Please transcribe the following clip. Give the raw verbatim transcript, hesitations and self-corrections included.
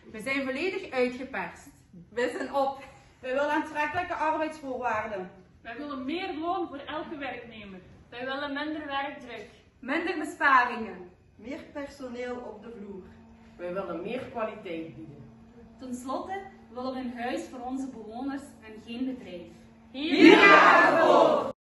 We zijn volledig uitgeperst. We zijn op. Wij willen aantrekkelijke arbeidsvoorwaarden. Wij willen meer loon voor elke werknemer. Wij willen minder werkdruk. Minder besparingen. Meer personeel op de vloer. Wij willen meer kwaliteit bieden. Ten slotte willen we een huis voor onze bewoners en geen bedrijf. Hier gaan we voor!